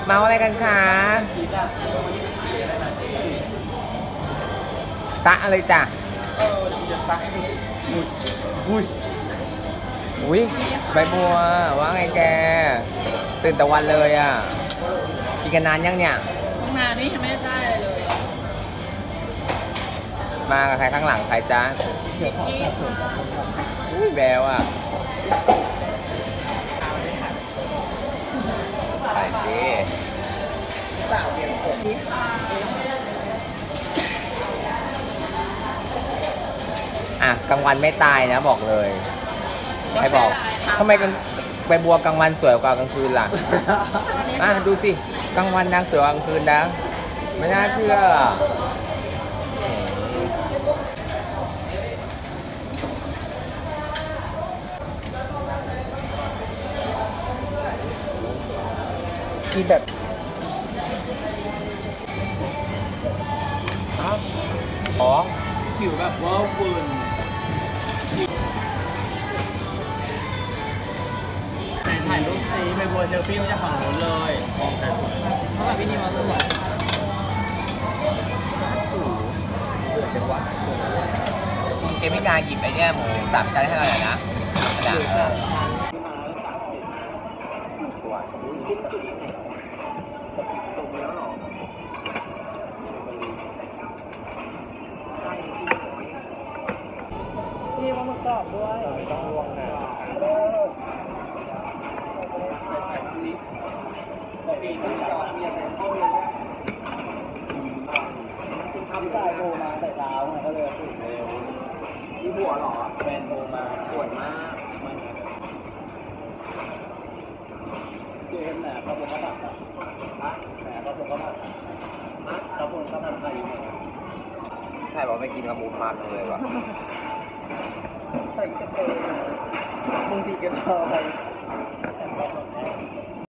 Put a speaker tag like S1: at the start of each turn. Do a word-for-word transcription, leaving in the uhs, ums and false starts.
S1: เมาอะไรกันคะตะอะไรจ้ะเออเดี๋ยวจะซักให้ดูอุ้ยอุ้ยใบบัวว่าไงแกตื่นแต่วันเลยอ่ะกินกันนานยังเนี่ย
S2: ตั้งนานนี่ยังไม่ได้อะไรเลย
S1: มากับใครข้างหลังใครจ้าอุ้ยแววอ่ะไปสิอ่ะกลางวันไม่ตายนะบอกเลยใครบอกทำไมกันใบบัวกลางวันสวยกว่ากลางคืนล่ะอ่ะดูสิกลางวันนางสวยกว่ากลางคืนนะไม่น่าเชื่อกินแบบอ๋อผิวแบบว่าวุ่น
S2: ถ่ายรูปซีไปบัวเชลฟี่มาจากฝั่งโน้นเลยของแต่เพราะแบบพี่นี่มาสวย
S1: เกมิกาหยิบไอเนี่ยหมูสามชั้นให้เราหน่อยนะกระดาษเออ
S2: พี่ว่ามันกรอบด้วย
S1: ต้องลวงนะ
S2: ทำใส่โบมาใส่เท้าก็เลยตื่นเร็วที่หัวหรอแฟนโบมาสวยมากเกมแหนกระปุกกระดาษนะแหนกระปุกกระดาษนะกระปุกกระดาษไทย
S1: ใช่บอกไม่กินกับหมูพานเลยว่ะ
S2: ใส่กระเตยมึงตีกันเท่าไหร่